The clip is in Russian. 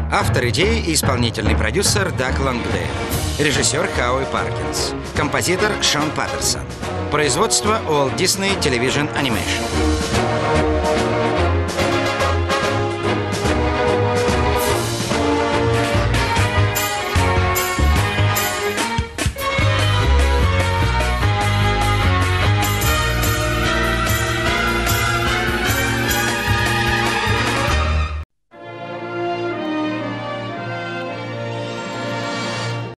Автор идеи и исполнительный продюсер Даг Лангдейл. Режиссер Хауи Паркинс. Композитор Шон Паттерсон. Производство Walt Disney Television Animation.